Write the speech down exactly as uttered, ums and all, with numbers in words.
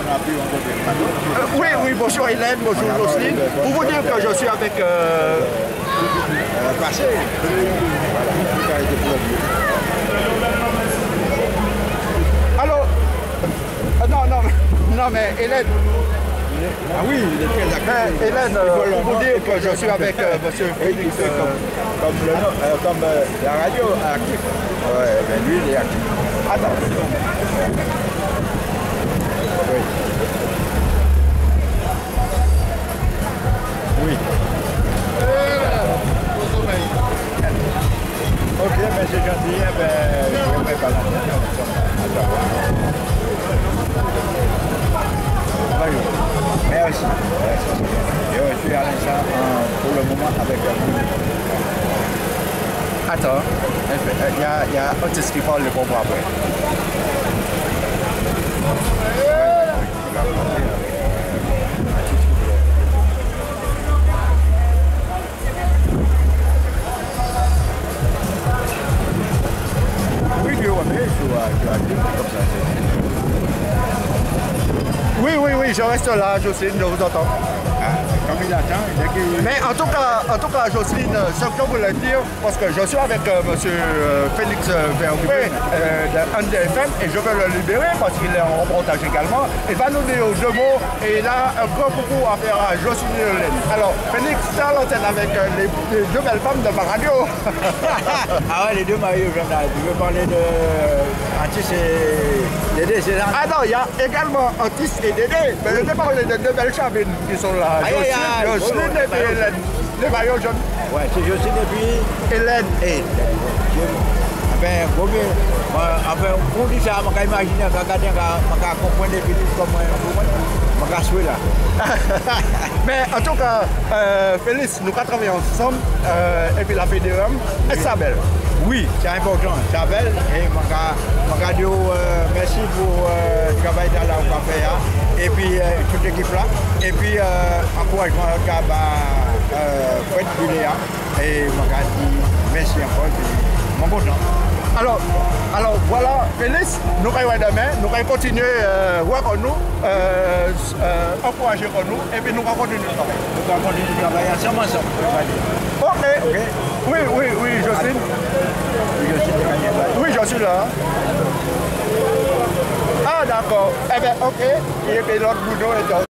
a pu rencontrer le bateau. Euh, oui, oui, bonjour Hélène, bonjour Jocelyne. Pour vous dire que je suis avec... Euh... Euh, passé. Voilà, tout a été produit. Alors, euh, non, non, non, mais Hélène... Ah oui, il est très actif. Mais Hélène, euh, pour vous dire que je suis avec euh, monsieur Félix... Euh, comme, comme, le, euh, comme euh, la radio actif. Ouais, mais lui, il est actif. Attends. Oui. Oui. Ok, mais c'est gentil. Eh ben, je vais préparer la Merci. Merci. Je suis à l'instant pour le moment avec vous. Attends, il y a, il y a Otis qui parle le bon bras après. Oui, je remets, je suis comme ça. Oui, oui, oui, je reste là, Jocelyne, je vous entends. Ah, comme il attend, dès qu'il... Mais en tout cas, en tout cas, Jocelyne, ce que je voulais dire, parce que je suis avec euh, M. Euh, Félix Verbé euh, de N D F M et je veux le libérer parce qu'il est en reportage également. Il va nous dire deux mots et il a un gros coucou à faire à Jocelyne Hélène. Alors, Félix, c'est à l'antenne avec euh, les, les deux belles femmes de ma radio. Ah ouais, les deux maillots, j'en ai. Tu veux parler de Atis et Dédé, c'est là? Ah non, il y a également Otis et Dédé. Mais je vais parler de deux belles chavines qui sont là. Aïe, aïe, aïe. Jocelyne et puis Hélène. Les maillots jaunes. Ouais, c'est Jocelyne et puis... Hélène. Et... Enfin, faut bien... Enfin, pour dire ça, je peux imaginer, je peux comprendre les filles comme moi. Je peux jouer là. Mais en tout cas, euh, Félix, nous travaillons ensemble. Euh, et puis la P D M, elle s'appelle. Oui, c'est important. Ça belle et je vais dire merci pour le euh, travail dans la café et puis euh, toute l'équipe là. Et puis euh, encouragement à euh, Fred Buléa et je vais dire merci encore. Je suis content. Alors, alors voilà, Félix, nous allons demain, nous allons continuer à euh, voir pour nous, euh, euh, encourager pour nous, et puis nous allons continuer le travail. Nous allons continuer le travail ensemble, ensemble. Ok. Okay. Oui, oui, oui, Jocelyne. Oui, je suis là. Ah, d'accord. Eh bien, ok. Et puis l'autre boulot est